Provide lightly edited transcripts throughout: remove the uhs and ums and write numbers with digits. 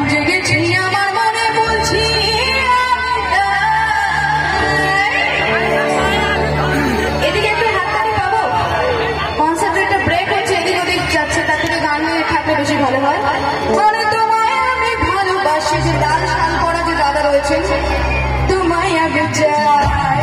জেগেছি আমার মনে বলছি এদিকে একটু হাততালি পাবো কনসার্টে একটা ব্রেক হচ্ছে এদিক ওদিক যাচ্ছে তার থেকে গান নিয়ে থাকলে বেশি ভালো হয় বলে তোমায় আমি ভালোবাসি যে লাল শাল পরা যে দাদা রয়েছেন তোমায় আমি চাই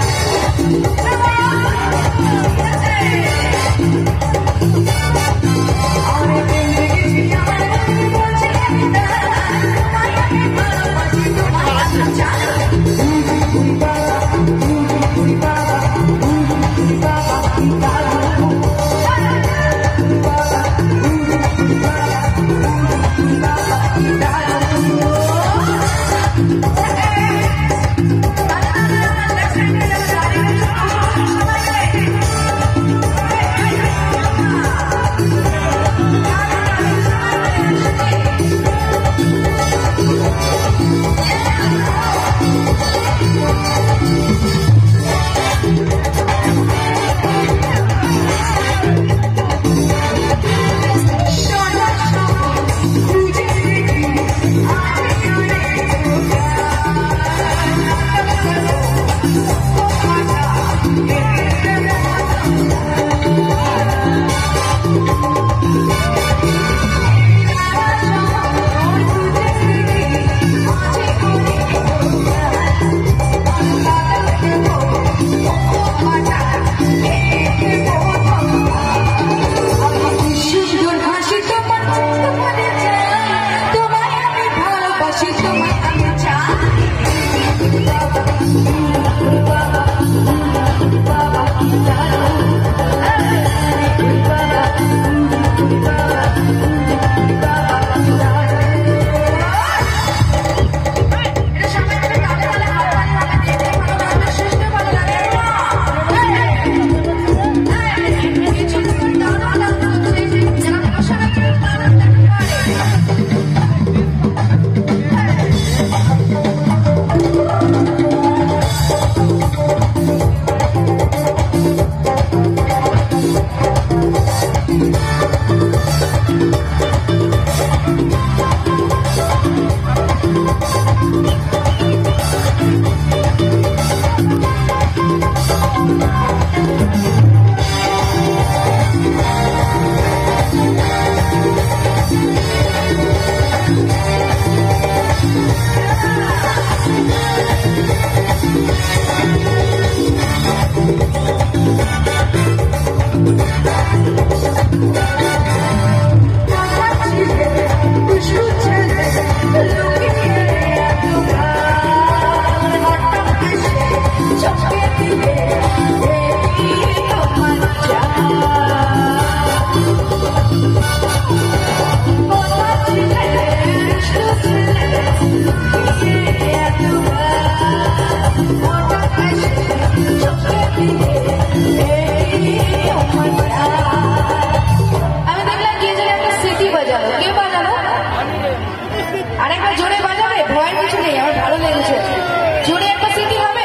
আরেকবার জোরে বাজাবে ভয়ের কিছু নেই আমার ভালো লেগেছে জোরে একটা সিটি হবে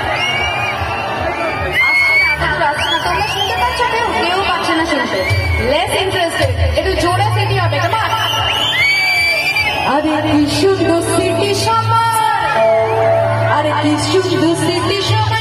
তোমরা শুনতে পাচ্ছ কেউ পাচ্ছে না শুনতে লেস ইন্টারেস্টেড একটু জোরে সিটি হবে তোমার আরে কি সুন্দর সিটি সময় আরে কি সুন্দর সিটি সময়